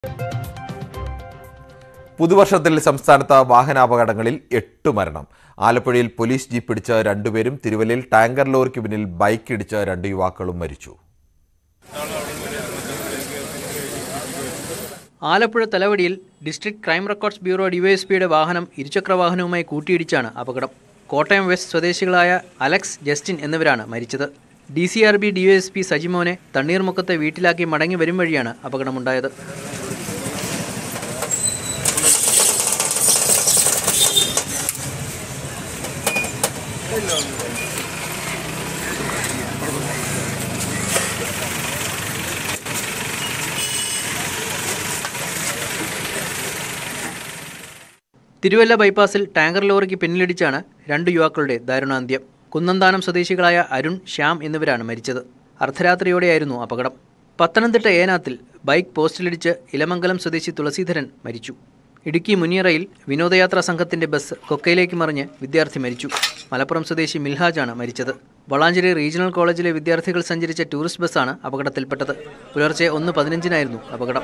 പുതുവർഷത്തിൽ സംസ്ഥാനത്ത് വാഹനാപകടങ്ങളിൽ 8 മരണം. ആലപ്പുഴയിൽ പോലീസ് ജീപ്പ് പിടിച്ച 2 പേരും തിരുവല്ലയിൽ ടാങ്കർ ലോറിക്ക് പിന്നിൽ ബൈക്ക് ഇടിച്ച 2 യുവാക്കളും മരിച്ചു. ആലപ്പുഴ തലവടിയിൽ ഡിസ്ട്രിക്ട് ക്രൈം റെക്കോർഡ്സ് ബ്യൂറോ ഡിവൈഎസ്പിയുടെ വാഹനം ഇരുചക്ര വാഹനവുമായി കൂട്ടിയിടിച്ചാണ് അപകടം. കോട്ടയം വെസ്റ്റ് സ്വദേശികളായ അലക്സ്, ജസ്റ്റിൻ എന്നിവരാണ് മരിച്ചത്. DCRB ഡിവൈഎസ്പി സജിമോനെ തണ്ണീർമുക്കത്തെ വീട്ടിലാക്കി മടങ്ങി വരും വഴിയാണ് അപകടമുണ്ടായത്. തിരുവല്ല ബൈപ്പാസിൽ ടാങ്കർ ലോറിക്ക് പിന്നിലിടിച്ചാണ് 2 യുവാക്കളുടെ ദാരുണാന്ത്യം. കുന്നന്താനം സ്വദേശികളായ അരുൺ, ശ്യാം എന്നിവരാണ് മരിച്ചത്. അർദ്ധരാത്രിയോടെയായിരുന്നു അപകടം. പത്തനംതിട്ട ഏനാത്തിൽ ബൈക്ക് പോസ്റ്റിലിടിച്ച് ഇലമംഗലം സ്വദേശി തുളസീധരൻ മരിച്ചു. ഇടുക്കി മുനിയറയിൽ വിനോദയാത്രാ സംഘത്തിന്റെ ബസ് കൊക്കയിലേക്ക് മറിഞ്ഞ് വിദ്യാർത്ഥി മരിച്ചു. മലപ്പുറം സ്വദേശി മിൽഹാജാണ് മരിച്ചത്. വളാഞ്ചേരി റീജിയണൽ കോളേജിലെ വിദ്യാർത്ഥികൾ സഞ്ചരിച്ച ടൂറിസ്റ്റ് ബസ്സാണ് അപകടത്തിൽപ്പെട്ടത്. പുലർച്ചെ 1:15 അപകടം.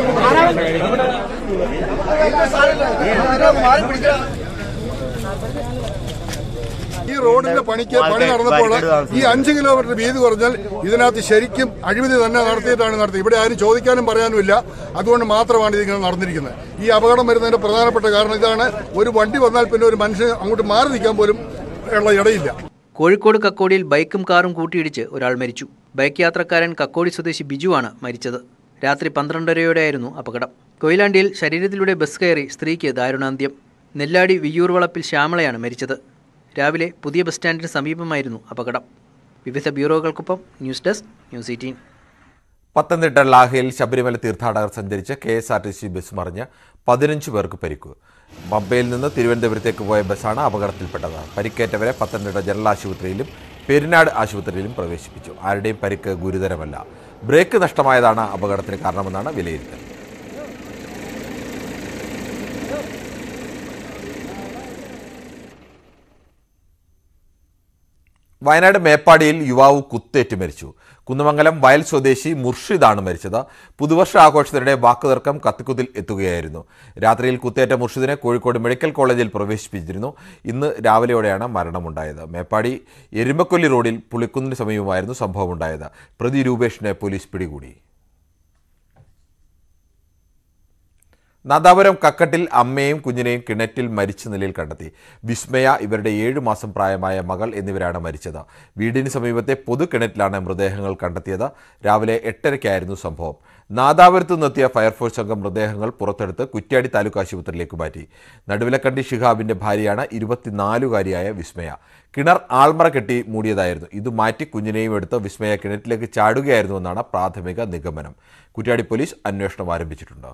ഈ റോഡിന്റെ പണി നടന്നപ്പോൾ ഈ 5 കിലോമീറ്റർ വീതി കുറഞ്ഞാൽ ഇതിനകത്ത് ശരിക്കും അഴിമതി തന്നെ നടത്തിയത്. ഇവിടെ ആരും ചോദിക്കാനും പറയാനുമില്ല. അതുകൊണ്ട് മാത്രമാണ് ഇതിങ്ങനെ നടന്നിരിക്കുന്നത്. ഈ അപകടം വരുന്നതിന്റെ പ്രധാനപ്പെട്ട കാരണം ഇതാണ്. ഒരു വണ്ടി വന്നാൽ പിന്നെ ഒരു മനുഷ്യൻ അങ്ങോട്ട് മാറി നിൽക്കാൻ പോലും ഉള്ള ഇടയില്ല. കോഴിക്കോട് കക്കോടിയിൽ ബൈക്കും കാറും കൂട്ടിയിടിച്ച് ഒരാൾ മരിച്ചു. ബൈക്ക് യാത്രക്കാരൻ കക്കോടി സ്വദേശി ബിജുവാണ് മരിച്ചത്. രാത്രി 12:30 അപകടം. കൊയിലാണ്ടിയിൽ ശരീരത്തിലൂടെ ബസ് കയറി സ്ത്രീക്ക് ദാരുണാന്ത്യം. നെല്ലാടി വിയ്യൂർ വളപ്പിൽ ശ്യാമളയാണ് മരിച്ചത്. രാവിലെ പുതിയ ബസ് സ്റ്റാൻഡിന് സമീപമായിരുന്നു അപകടം. വിവിധ ബ്യൂറോകൾക്കൊപ്പം ന്യൂസ് ഡെസ്ക്, ന്യൂസ് 18. പത്തനംതിട്ട ലാഹയിൽ ശബരിമല തീർത്ഥാടകർ സഞ്ചരിച്ച KSRTC ബസ് മറിഞ്ഞ് 15 പേർക്ക് പരിക്ക്. പമ്പയിൽ നിന്ന് തിരുവനന്തപുരത്തേക്ക് പോയ ബസ്സാണ് അപകടത്തിൽപ്പെട്ടത്. പരിക്കേറ്റവരെ പത്തനംതിട്ട ജനറൽ ആശുപത്രിയിലും പെരിനാട് ആശുപത്രിയിലും പ്രവേശിപ്പിച്ചു. ആരുടെയും പരിക്ക് ഗുരുതരമല്ല. ബ്രേക്ക് നഷ്ടമായതാണ് അപകടത്തിന് കാരണമെന്നാണ് വിലയിരുത്തൽ. വയനാട് മേപ്പാടിയിൽ യുവാവ് കുത്തേറ്റ് മരിച്ചു. കുന്നമംഗലം വയൽ സ്വദേശി മുർഷിദാണ് മരിച്ചത്. പുതുവർഷ ആഘോഷത്തിനിടെ വാക്കുതർക്കം കത്തിക്കുത്തിൽ എത്തുകയായിരുന്നു. രാത്രിയിൽ കുത്തേറ്റ മുർഷിദിനെ കോഴിക്കോട് മെഡിക്കൽ കോളേജിൽ പ്രവേശിപ്പിച്ചിരുന്നു. ഇന്ന് രാവിലെയോടെയാണ് മരണമുണ്ടായത്. മേപ്പാടി എരുമക്കൊല്ലി റോഡിൽ പുളിക്കുന്നിന് സമീപമായിരുന്നു സംഭവമുണ്ടായത്. പ്രതി രൂപേഷിനെ പോലീസ് പിടികൂടി. നാദാപുരം കക്കട്ടിൽ അമ്മയെയും കുഞ്ഞിനെയും കിണറ്റിൽ മരിച്ച നിലയിൽ കണ്ടെത്തി. വിസ്മയ, ഇവരുടെ 7 മാസം പ്രായമായ മകൾ എന്നിവരാണ് മരിച്ചത്. വീടിന് സമീപത്തെ പൊതു കിണറ്റിലാണ് മൃതദേഹങ്ങൾ കണ്ടെത്തിയത്. രാവിലെ 8:30 സംഭവം. നാദാപുരത്തു നിന്നെത്തിയ ഫയർഫോഴ്സ് സംഘം മൃതദേഹങ്ങൾ പുറത്തെടുത്ത് കുറ്റ്യാടി താലൂക്ക് ആശുപത്രിയിലേക്ക് മാറ്റി. നടുവിലക്കണ്ടി ഷിഹാബിന്റെ ഭാര്യയാണ് 24-കാരിയായ വിസ്മയ. കിണർ ആൾമറ കെട്ടി മൂടിയതായിരുന്നു. ഇത് മാറ്റി കുഞ്ഞിനെയും എടുത്ത് വിസ്മയ കിണറ്റിലേക്ക് ചാടുകയായിരുന്നുവെന്നാണ് പ്രാഥമിക നിഗമനം. കുറ്റ്യാടി പോലീസ് അന്വേഷണം ആരംഭിച്ചിട്ടുണ്ട്.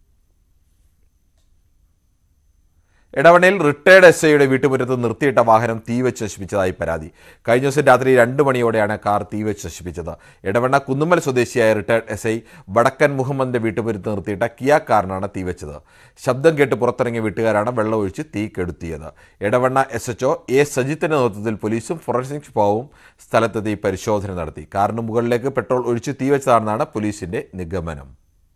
എടവണ്ണയിൽ റിട്ടയർഡ് SIയുടെ വീട്ടുമുറ്റത്ത് നിർത്തിയിട്ട വാഹനം തീവെച്ച് നശിപ്പിച്ചതായി പരാതി. കഴിഞ്ഞ ദിവസം രാത്രി 2 മണിയോടെയാണ് കാർ തീവെച്ച് നശിപ്പിച്ചത്. എടവണ്ണ കുന്നുമ്മൽ സ്വദേശിയായ റിട്ടയർഡ് SI വടക്കൻ മുഹമ്മദിന്റെ വീട്ടുമുറ്റത്ത് നിർത്തിയിട്ട കിയ കാറിനാണ് തീവെച്ചത്. ശബ്ദം കേട്ട് പുറത്തിറങ്ങിയ വീട്ടുകാരാണ് വെള്ളമൊഴിച്ച് തീ കെടുത്തിയത്. എടവണ്ണ SHO A സജിത്തിന്റെ നേതൃത്വത്തിൽ പോലീസും ഫോറൻസിക് വിഭാഗവും സ്ഥലത്തെത്തി പരിശോധന നടത്തി. കാറിന് മുകളിലേക്ക് പെട്രോൾ ഒഴിച്ച് തീവെച്ചതാണെന്നാണ് പോലീസിന്റെ നിഗമനം.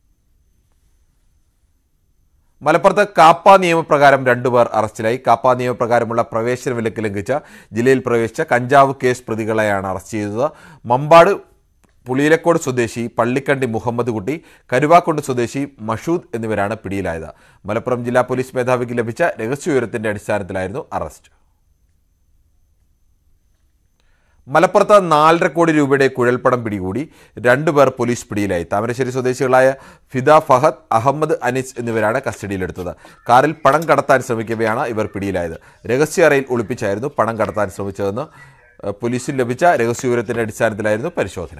മലപ്പുറത്ത് കാപ്പ നിയമപ്രകാരം 2 പേർ അറസ്റ്റിലായി. കാപ്പ നിയമപ്രകാരമുള്ള പ്രവേശന വിലക്ക് ലംഘിച്ച ജില്ലയിൽ പ്രവേശിച്ച കഞ്ചാവ് കേസ് പ്രതികളെയാണ് അറസ്റ്റ് ചെയ്തത്. മമ്പാട് പുളിയിലക്കോട് സ്വദേശി പള്ളിക്കണ്ടി മുഹമ്മദ് കുട്ടി, കരുവാക്കുണ്ട് സ്വദേശി മഷൂദ് എന്നിവരാണ് പിടിയിലായത്. മലപ്പുറം ജില്ലാ പോലീസ് മേധാവിക്ക് ലഭിച്ച രഹസ്യവിവരത്തിന്റെ അടിസ്ഥാനത്തിലായിരുന്നു അറസ്റ്റ്. മലപ്പുറത്ത് 4.5 കോടി രൂപയുടെ കുഴൽപ്പണം പിടികൂടി. 2 പേർ പോലീസ് പിടിയിലായി. താമരശ്ശേരി സ്വദേശികളായ ഫിദ ഫഹദ്, അഹമ്മദ് അനീസ് എന്നിവരാണ് കസ്റ്റഡിയിലെടുത്തത്. കാറിൽ പണം കടത്താൻ ശ്രമിക്കവെയാണ് ഇവർ പിടിയിലായത്. രഹസ്യ അറയിൽ ഒളിപ്പിച്ചായിരുന്നു പണം കടത്താൻ ശ്രമിച്ചതെന്ന് പോലീസിന് ലഭിച്ച രഹസ്യവിവരത്തിന്റെ അടിസ്ഥാനത്തിലായിരുന്നു പരിശോധന.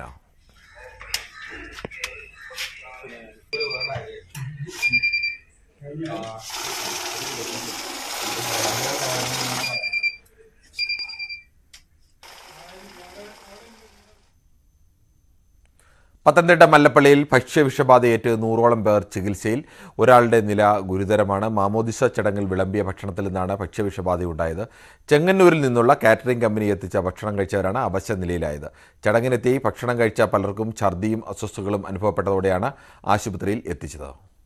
പത്തനംതിട്ട മല്ലപ്പള്ളിയിൽ ഭക്ഷ്യവിഷബാധയേറ്റ് 100ഓളം പേർ ചികിത്സയിൽ. ഒരാളുടെ നില ഗുരുതരമാണ്. മാമോദിസ ചടങ്ങിൽ വിളമ്പിയ ഭക്ഷണത്തിൽ നിന്നാണ് ഭക്ഷ്യവിഷബാധയുണ്ടായത്. ചെങ്ങന്നൂരിൽ നിന്നുള്ള കാറ്ററിംഗ് കമ്പനി എത്തിച്ച ഭക്ഷണം കഴിച്ചവരാണ് അവശ നിലയിലായത്. ചടങ്ങിനെത്തി ഭക്ഷണം കഴിച്ച പലർക്കും ഛർദിയും അസ്വസ്ഥതകളും അനുഭവപ്പെട്ടതോടെയാണ് ആശുപത്രിയിൽ എത്തിച്ചത്.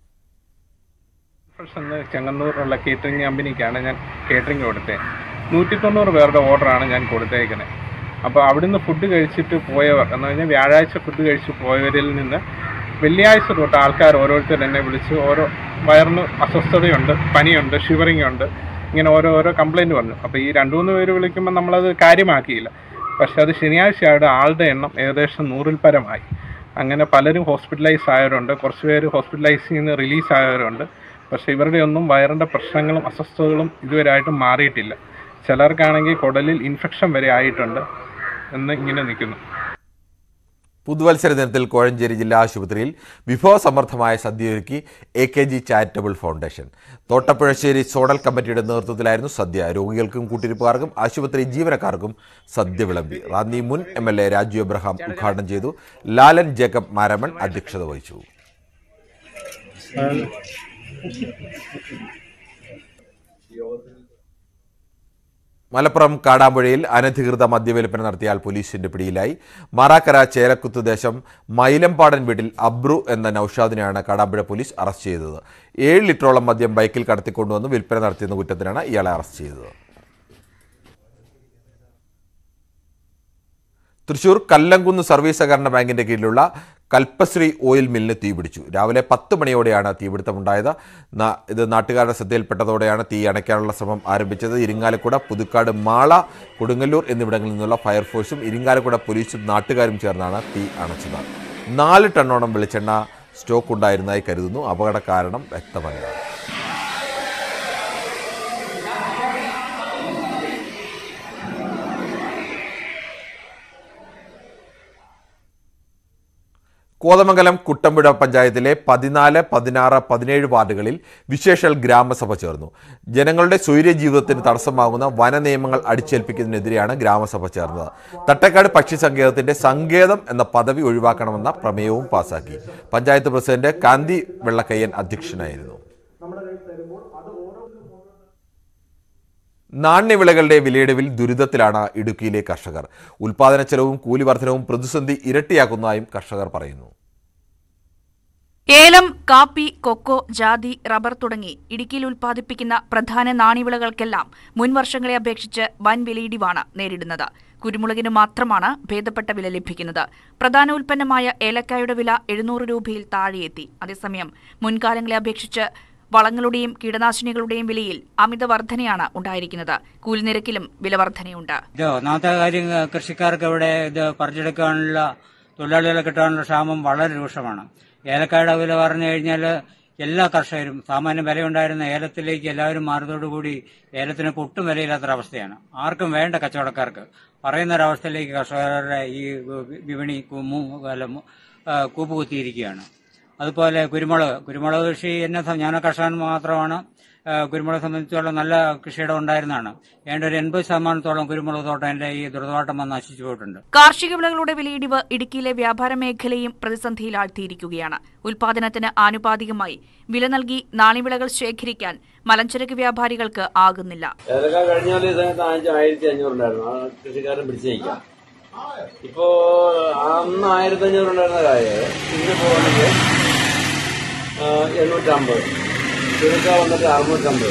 ചെങ്ങന്നൂരിലുള്ള കേറ്ററിംഗ് കമ്പനിക്കാണ് ഞാൻ കേറ്ററിംഗ് കൊടുത്തത്. 190 പേരുടെ ഓർഡറാണ് ഞാൻ കൊടുത്തേക്കുന്നത്. അപ്പോൾ അവിടുന്ന് ഫുഡ് കഴിച്ചിട്ട് പോയവർ എന്ന് പറഞ്ഞാൽ വ്യാഴാഴ്ച ഫുഡ് കഴിച്ച് പോയവരിൽ നിന്ന് വെള്ളിയാഴ്ച തൊട്ട് ആൾക്കാർ ഓരോരുത്തർ എന്നെ വിളിച്ച് ഓരോ വയറിന് അസ്വസ്ഥതയുണ്ട്, പനിയുണ്ട്, ഷിവറിംഗ് ഉണ്ട്, ഇങ്ങനെ ഓരോ കംപ്ലയിൻറ്റ് പറഞ്ഞു. അപ്പോൾ ഈ 2-3 പേര് വിളിക്കുമ്പോൾ നമ്മളത് കാര്യമാക്കിയില്ല. പക്ഷേ അത് ശനിയാഴ്ചയുടെ ആളുടെ എണ്ണം ഏകദേശം 100-ൽ പരമായി. അങ്ങനെ പലരും ഹോസ്പിറ്റലൈസ് ആയവരുണ്ട്, കുറച്ച് പേര് ഹോസ്പിറ്റലൈസിൽ നിന്ന് റിലീസ് ആയവരുണ്ട്. പക്ഷേ ഇവരുടെ ഒന്നും വയറിൻ്റെ പ്രശ്നങ്ങളും അസ്വസ്ഥതകളും ഇതുവരെയായിട്ടും മാറിയിട്ടില്ല. ചിലർക്കാണെങ്കിൽ കുടലിൽ ഇൻഫെക്ഷൻ വരെ ആയിട്ടുണ്ട് എന്ന് ഇങ്ങനെ നിൽക്കുന്നു. പുതുവത്സര ദിനത്തിൽ കോഴഞ്ചേരി ജില്ലാ ആശുപത്രിയിൽ വിഭവസമൃദ്ധമായ സദ്യയൊരുക്കി AKG charitable foundation. Thottappuzhassery zonal കമ്മിറ്റിയുടെ നേതൃത്വത്തിലായിരുന്നു സദ്യ. രോഗികൾക്കും കൂട്ടിരിപ്പുകാർക്കും ആശുപത്രി ജീവനക്കാർക്കും സദ്യ വിളമ്പി. റാന്നി മുൻ MLA രാജു എബ്രഹാം ഉദ്ഘാടനം ചെയ്തു. ലാലൻ ജേക്കബ് മാരമൺ അധ്യക്ഷത വഹിച്ചു. മലപ്പുറം കാടാമ്പുഴയിൽ അനധികൃത മദ്യവിൽപ്പന നടത്തിയാൽ പോലീസിന്റെ പിടിയിലായി. മാറാക്കര ചേലക്കുത്ത് ദേശം മൈലമ്പാടൻ വീട്ടിൽ അബ്രു എന്ന നൌഷാദിനെയാണ് കാടാമ്പുഴ പോലീസ് അറസ്റ്റ് ചെയ്തത്. 7 ലിറ്ററോളം മദ്യം ബൈക്കിൽ കടത്തിക്കൊണ്ടുവന്ന് വിൽപ്പന നടത്തിയെന്ന കുറ്റത്തിനാണ് ഇയാളെ അറസ്റ്റ് ചെയ്തത്. തൃശൂർ കല്ലംകുന്ന് സർവീസ് സഹകരണ ബാങ്കിന്റെ കീഴിലുള്ള കൽപ്പശ്രീ ഓയിൽ മില്ലിന് തീപിടിച്ചു. രാവിലെ 10 മണിയോടെയാണ് തീപിടുത്തമുണ്ടായത്. ഇത് നാട്ടുകാരുടെ ശ്രദ്ധയിൽപ്പെട്ടതോടെയാണ് തീ അണയ്ക്കാനുള്ള ശ്രമം ആരംഭിച്ചത്. ഇരിങ്ങാലക്കുട, പുതുക്കാട്, മാള, കൊടുങ്ങല്ലൂർ എന്നിവിടങ്ങളിൽ നിന്നുള്ള ഫയർഫോഴ്സും ഇരിങ്ങാലക്കുട പോലീസും നാട്ടുകാരും ചേർന്നാണ് തീ അണച്ചത്. 4 ടണ്ണോളം വെളിച്ചെണ്ണ സ്റ്റോക്ക് ഉണ്ടായിരുന്നതായി കരുതുന്നു. അപകട കാരണം വ്യക്തമല്ല. കോതമംഗലം കുട്ടമ്പുഴ പഞ്ചായത്തിലെ 14, 16, 17 വാർഡുകളിൽ വിശേഷൽ ഗ്രാമസഭ ചേർന്നു. ജനങ്ങളുടെ സ്വൈര്യ ജീവിതത്തിന് തടസ്സമാകുന്ന വന നിയമങ്ങൾ അടിച്ചേൽപ്പിക്കുന്നതിനെതിരെയാണ് ഗ്രാമസഭ ചേർന്നത്. തട്ടേക്കാട് പക്ഷി സങ്കേതത്തിന്റെ സങ്കേതം എന്ന പദവി ഒഴിവാക്കണമെന്ന പ്രമേയവും പാസാക്കി. പഞ്ചായത്ത് പ്രസിഡന്റ് കാന്തി വെള്ളക്കയ്യൻ അധ്യക്ഷനായിരുന്നു. നാണ്യവിളകളുടെ വിലയിടിവിൽ ദുരിതത്തിലാണ് ഇടുക്കിയിലെ കർഷകർ. ഉൽപാദന ചെലവും കൂലി വർധനവും പ്രതിസന്ധി ഇരട്ടിയാക്കുന്നതായും കർഷകർ പറയുന്നു. ഏലം, കാപ്പി, കൊക്കോ, ജാതി, റബ്ബർ തുടങ്ങി ഇടുക്കിയിൽ ഉൽപ്പാദിപ്പിക്കുന്ന പ്രധാന നാണ്യവിളകൾക്കെല്ലാം മുൻവർഷങ്ങളെ അപേക്ഷിച്ച് വൻ വിലയിടിവാണ് നേരിടുന്നത്. കുരുമുളകിന് മാത്രമാണ് ഭേദപ്പെട്ട വില ലഭിക്കുന്നത്. പ്രധാന ഉൽപ്പന്നമായ ഏലക്കായുടെ വില 700 രൂപയിൽ താഴെയെത്തി. അതേസമയം മുൻകാലങ്ങളെ അപേക്ഷിച്ച് വളങ്ങളുടെയും കീടനാശിനികളുടെയും വിലയിൽ അമിത വർധനയാണ് ഉണ്ടായിരിക്കുന്നത്. കൂലിനിരക്കിലും വില വർധനയുണ്ട്. ഒന്നാമത്തെ കാര്യം, കൃഷിക്കാർക്ക് ഇവിടെ ഇത് പറിച്ചെടുക്കാനുള്ള തൊഴിലാളികളെ കിട്ടാനുള്ള ക്ഷാമം വളരെ രൂക്ഷമാണ്. ഏലക്കായുടെ വില പറഞ്ഞു കഴിഞ്ഞാൽ എല്ലാ കർഷകരും സാമാന്യ വിലയുണ്ടായിരുന്ന ഏലത്തിലേക്ക് എല്ലാവരും മാറുന്നതോടുകൂടി ഏലത്തിന് ഒട്ടും വിലയില്ലാത്തൊരവസ്ഥയാണ്. ആർക്കും വേണ്ട കച്ചവടക്കാർക്ക് പറയുന്ന ഒരവസ്ഥയിലേക്ക് കർഷകരുടെ ഈ വിപണി കൂപ്പുകുത്തിയിരിക്കുകയാണ്. അതുപോലെ കുരുമുളക് കൃഷി ഞാൻ കർഷകൻ മാത്രമാണ്. കുരുമുളക് സംബന്ധിച്ചോളം നല്ല കൃഷിയിടം ഉണ്ടായിരുന്നതാണ്. ഏണ്ട ഒരു 80% കുരുമുളക് തോട്ടം എന്റെ ഈ ദുരിതവാട്ടം വന്ന് നശിച്ചു പോയിട്ടുണ്ട്. കാർഷിക വിളകളുടെ വിലയിടിവ് ഇടുക്കിയിലെ വ്യാപാര മേഖലയും പ്രതിസന്ധിയിലാഴ്ത്തിയിരിക്കുകയാണ്. ഉൽപാദനത്തിന് ആനുപാതികമായി വില നൽകി നാണ്യവിളകൾ ശേഖരിക്കാൻ മലഞ്ചരക്ക് വ്യാപാരികൾക്ക് ആകുന്നില്ല. കഴിഞ്ഞ 1500 ഉണ്ടായിരുന്നു കൃഷിക്കാരൻ പിടിച്ചേക്കാം. ഇപ്പോ അന്ന് 1500 ഉണ്ടായിരുന്ന കാര്യം ഇന്ന് പോകുന്നത് 850, ചുരുക്ക വന്നിട്ട് 650,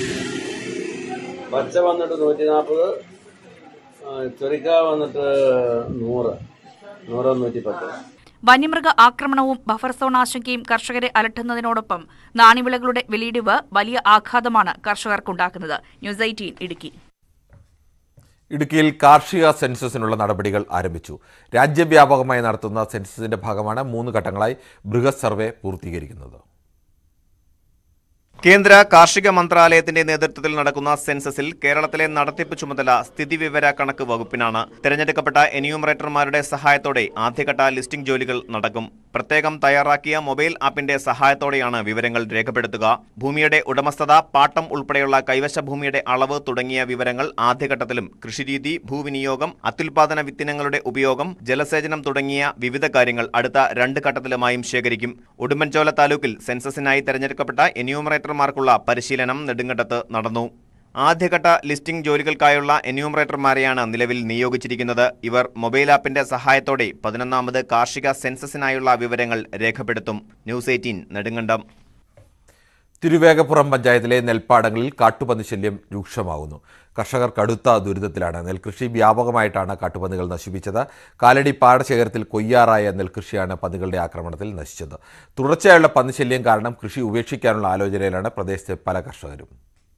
പച്ച വന്നിട്ട് 140, ചുരുക്ക വന്നിട്ട് 100, 110. വന്യമൃഗ ആക്രമണവും ബഫർ സോൺ ആശങ്കയും കർഷകരെ അലട്ടുന്നതിനോടൊപ്പം നാണ്യവിളകളുടെ വിലയിടിവ് വലിയ ആഘാതമാണ് കർഷകർക്കുണ്ടാക്കുന്നത്. ന്യൂസ് 18 ഇടുക്കി. ഇടുക്കിയിൽ കാർഷിക സെൻസസിനുള്ള നടപടികൾ ആരംഭിച്ചു. രാജ്യവ്യാപകമായി നടത്തുന്ന സെൻസസിന്റെ ഭാഗമാണ് 3 ഘട്ടങ്ങളായി ബൃഹത് സർവേ പൂർത്തീകരിക്കുന്നത്. കേന്ദ്ര കാർഷിക മന്ത്രാലയത്തിന്റെ നേതൃത്വത്തിൽ നടക്കുന്ന സെൻസസിൽ കേരളത്തിലെ നടത്തിപ്പ് ചുമതല സ്ഥിതിവിവര കണക്ക് വകുപ്പിനാണ്. തിരഞ്ഞെടുക്കപ്പെട്ട എന്യൂമറേറ്റർമാരുടെ സഹായത്തോടെ ആദ്യഘട്ട ലിസ്റ്റിംഗ് ജോലികൾ നടക്കും. പ്രത്യേകം തയ്യാറാക്കിയ മൊബൈൽ ആപ്പിന്റെ സഹായത്തോടെയാണ് വിവരങ്ങൾ രേഖപ്പെടുത്തുക. ഭൂമിയുടെ ഉടമസ്ഥത, പാട്ടം ഉൾപ്പെടെയുള്ള കൈവശ ഭൂമിയുടെ അളവ് തുടങ്ങിയ വിവരങ്ങൾ ആദ്യഘട്ടത്തിലും കൃഷിരീതി, ഭൂവിനിയോഗം, അത്യുൽപാദന വിത്തിനങ്ങളുടെ ഉപയോഗം, ജലസേചനം തുടങ്ങിയ വിവിധ കാര്യങ്ങൾ അടുത്ത 2 ഘട്ടത്തിലുമായും ശേഖരിക്കും. ഉടുമ്പൻചോല താലൂക്കിൽ സെൻസസിനായി തെരഞ്ഞെടുക്കപ്പെട്ട എന്യൂമറേറ്റർമാർക്കുള്ള പരിശീലനം നെടുങ്കണ്ടത്ത് നടന്നു. ആദ്യഘട്ട ലിസ്റ്റിംഗ് ജോലികൾക്കായുള്ള എന്യൂമറേറ്റർമാരെയാണ് നിലവിൽ നിയോഗിച്ചിരിക്കുന്നത്. ഇവർ മൊബൈൽ ആപ്പിന്റെ സഹായത്തോടെ 11ാമത് കാർഷിക സെൻസസിനായുള്ള വിവരങ്ങൾ രേഖപ്പെടുത്തും. ന്യൂസ് 18 നെടുങ്കണ്ടം. തിരുവേഗപ്പുറം പഞ്ചായത്തിലെ നെൽപ്പാടങ്ങളിൽ കാട്ടുപന്നി ശല്യം രൂക്ഷമാകുന്നു. കർഷകർ കടുത്ത ദുരിതത്തിലാണ്. നെൽകൃഷി വ്യാപകമായിട്ടാണ് കാട്ടുപന്നികൾ നശിപ്പിച്ചത്. കാലടി പാടശേഖരത്തിൽ കൊയ്യാറായ നെൽകൃഷിയാണ് പന്നികളുടെ ആക്രമണത്തിൽ നശിച്ചത്. തുടർച്ചയായുള്ള പന്നിശല്യം കാരണം കൃഷി ഉപേക്ഷിക്കാനുള്ള ആലോചനയിലാണ് പ്രദേശത്തെ പല കർഷകരും.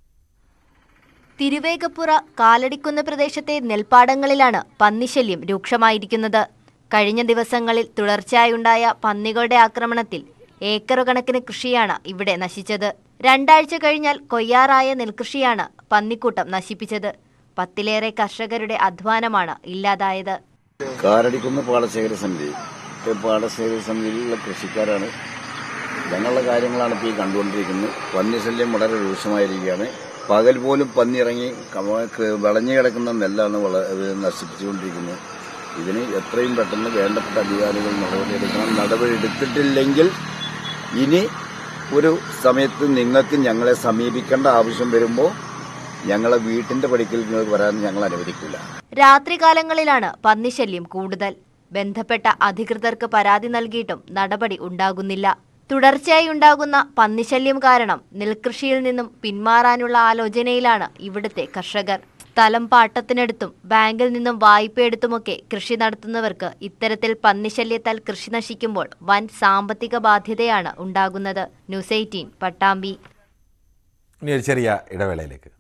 തിരുവേഗപ്പുറ കാലടിക്കുന്ന് പ്രദേശത്തെ നെൽപ്പാടങ്ങളിലാണ് പന്നിശല്യം രൂക്ഷമായിരിക്കുന്നത്. കഴിഞ്ഞ ദിവസങ്ങളിൽ തുടർച്ചയായുണ്ടായ പന്നികളുടെ ആക്രമണത്തിൽ ഏക്കറുകണക്കിന് കൃഷിയാണ് ഇവിടെ നശിച്ചത്. 2 ആഴ്ച കഴിഞ്ഞാൽ കൊയ്യാറായ നെൽകൃഷിയാണ് പന്നിക്കൂട്ടം നശിപ്പിച്ചത്. 10ലേറെ കർഷകരുടെ അധ്വാനമാണ് ഇല്ലാതായത്. കാലടിക്കുന്ന് പാടശേഖര സമിതിയിലുള്ള കൃഷിക്കാരാണ്. ഞങ്ങളുടെ കാര്യങ്ങളാണ് ഇപ്പോൾ ഈ കണ്ടുകൊണ്ടിരിക്കുന്നത്. പന്നിശല്യം വളരെ രൂക്ഷമായിരിക്കുകയാണ്. പകൽ പോലും പന്നി ഇറങ്ങി വിളഞ്ഞു കിടക്കുന്ന നെല്ലാണ് നശിപ്പിച്ചുകൊണ്ടിരിക്കുന്നത്. ഇതിന് എത്രയും പെട്ടെന്ന് വേണ്ടപ്പെട്ട അധികാരികൾ നടപടിയെടുക്കണം. നടപടി എടുത്തിട്ടില്ലെങ്കിൽ ഇനി ഒരു സമയത്ത് നിങ്ങൾക്ക് ഞങ്ങളെ സമീപിക്കേണ്ട ആവശ്യം വരുമ്പോൾ ഞങ്ങളെ വീട്ടിന്റെ പടിക്കൽ വരാൻ ഞങ്ങൾ അനുവദിക്കില്ല. രാത്രികാലങ്ങളിലാണ് പന്നിശല്യം കൂടുതൽ. ബന്ധപ്പെട്ട അധികൃതർക്ക് പരാതി നൽകിയിട്ടും നടപടി ഉണ്ടാകുന്നില്ല. തുടർച്ചയായി ഉണ്ടാകുന്ന പന്നിശല്യം കാരണം നെൽകൃഷിയിൽ നിന്നും പിന്മാറാനുള്ള ആലോചനയിലാണ് ഇവിടുത്തെ കർഷകർ. സ്ഥലം പാട്ടത്തിനെടുത്തും ബാങ്കിൽ നിന്നും വായ്പയെടുത്തുമൊക്കെ കൃഷി നടത്തുന്നവർക്ക് ഇത്തരത്തിൽ പന്നിശല്യത്താൽ കൃഷി നശിക്കുമ്പോൾ വൻ സാമ്പത്തിക ബാധ്യതയാണ് ഉണ്ടാകുന്നത്. ന്യൂസ് 18 പട്ടാമ്പി. ഇനി ഒരു ചെറിയ ഇടവേളയിലേക്ക്.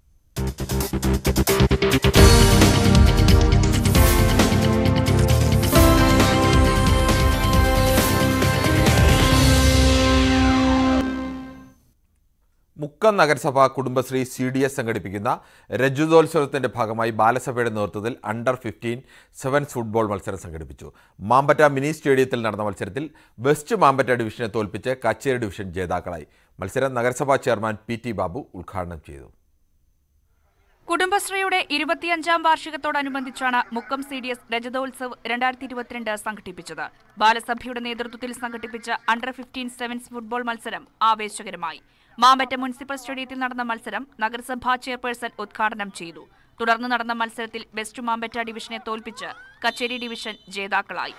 മുക്കം നഗരസഭ കുടുംബശ്രീ CDS സംഘടിപ്പിക്കുന്ന രജതോത്സവത്തിന്റെ ഭാഗമായി ബാലസഭയുടെ നേതൃത്വത്തിൽ അണ്ടർ-15 സെവൻസ് ഫുട്ബോൾ മത്സരം സംഘടിപ്പിച്ചു. മാമ്പറ്റ മിനി സ്റ്റേഡിയത്തിൽ നടന്ന മത്സരത്തിൽ വെസ്റ്റ് മാമ്പറ്റ ഡിവിഷനെ തോൽപ്പിച്ച് കച്ചേരി ഡിവിഷൻ ജേതാക്കളായി. മത്സരം നഗരസഭാ ചെയർമാൻ PT ബാബു ഉദ്ഘാടനം ചെയ്തു. കുടുംബശ്രീയുടെ 25ാം വാർഷികത്തോടനുബന്ധിച്ചാണ് മുക്കം CDS രജതോത്സവ് 2022 സംഘടിപ്പിച്ചത്. ബാലസഭയുടെ നേതൃത്വത്തിൽ സംഘടിപ്പിച്ച അണ്ടർ-15 സെവൻസ് ഫുട്ബോൾ മത്സരം ആവേശകരമായി. മാമ്പറ്റ മുനിസിപ്പൽ സ്റ്റേഡിയത്തിൽ നടന്ന മത്സരം നഗരസഭാ ചെയർപേഴ്സൺ ഉദ്ഘാടനം ചെയ്തു. തുടർന്ന് നടന്ന മത്സരത്തിൽ വെസ്റ്റ് മാമ്പറ്റ ഡിവിഷനെ തോൽപ്പിച്ച് കച്ചേരി ഡിവിഷൻ ജേതാക്കളായി.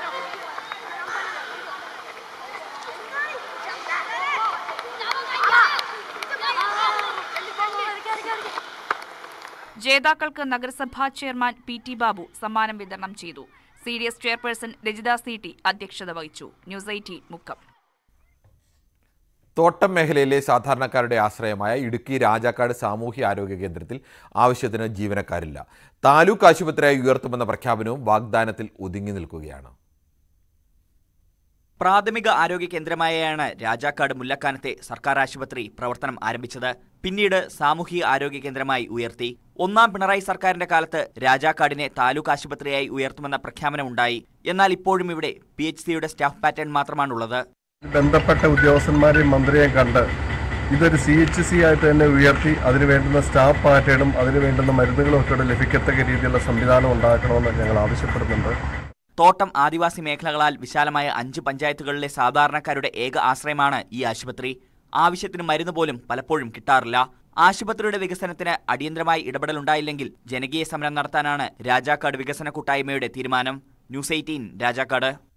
ജേതാക്കൾക്ക് നഗരസഭാ ചെയർമാൻ PT ബാബു സമ്മാനം വിതരണം ചെയ്തു. CDS ചെയർപേഴ്സൺ രജിത CT അധ്യക്ഷത വഹിച്ചു. ന്യൂസ് 18 മുക്കം. തോട്ടം മേഖലയിലെ സാധാരണക്കാരുടെ ആശ്രയമായ ഇടുക്കി രാജാക്കാട് സാമൂഹ്യ ആരോഗ്യ കേന്ദ്രത്തിൽ ആവശ്യത്തിന് ജീവനക്കാരില്ല. താലൂക്ക് ആശുപത്രിയായി ഉയർത്തുമെന്ന പ്രഖ്യാപനവും വാഗ്ദാനത്തിൽ ഒതുങ്ങി നിൽക്കുകയാണ്. പ്രാഥമിക ആരോഗ്യ കേന്ദ്രമായാണ് രാജാക്കാട് മുല്ലക്കാനത്തെ സർക്കാർ ആശുപത്രി പ്രവർത്തനം ആരംഭിച്ചത്. പിന്നീട് സാമൂഹിക ആരോഗ്യ കേന്ദ്രമായി ഉയർത്തി. 1ാം പിണറായി സർക്കാരിന്റെ കാലത്ത് രാജാക്കാടിനെ താലൂക്ക് ആശുപത്രിയായി ഉയർത്തുമെന്ന പ്രഖ്യാപനമുണ്ടായി. എന്നാൽ ഇപ്പോഴും ഇവിടെ PHCയുടെ സ്റ്റാഫ് പാറ്റേൺ മാത്രമാണുള്ളത്. ബന്ധപ്പെട്ട ഉദ്യോഗസ്ഥന്മാരെയും മന്ത്രിയെയും കണ്ട് ഇതൊരു CHC ആയിട്ട് തന്നെ ഉയർത്തി അതിന് വേണ്ടുന്ന സ്റ്റാഫ് പാറ്റേണും അതിന് വേണ്ടുന്ന മരുന്നുകളും ഒക്കെ ലഭിക്കത്തക്ക രീതിയിലുള്ള സംവിധാനം ഉണ്ടാക്കണമെന്ന് ഞങ്ങൾ ആവശ്യപ്പെടുന്നുണ്ട്. തോട്ടം ആദിവാസി മേഖലകളാൽ വിശാലമായ 5 പഞ്ചായത്തുകളിലെ സാധാരണക്കാരുടെ ഏക ആശ്രയമാണ് ഈ ആശുപത്രി. ആവശ്യത്തിന് മരുന്ന് പോലും പലപ്പോഴും കിട്ടാറില്ല. ആശുപത്രിയുടെ വികസനത്തിന് അടിയന്തരമായി ഇടപെടലുണ്ടായില്ലെങ്കിൽ ജനകീയ സമരം നടത്താനാണ് രാജാക്കാട് വികസന കൂട്ടായ്മയുടെ തീരുമാനം. ന്യൂസ് 18 രാജാക്കാട്.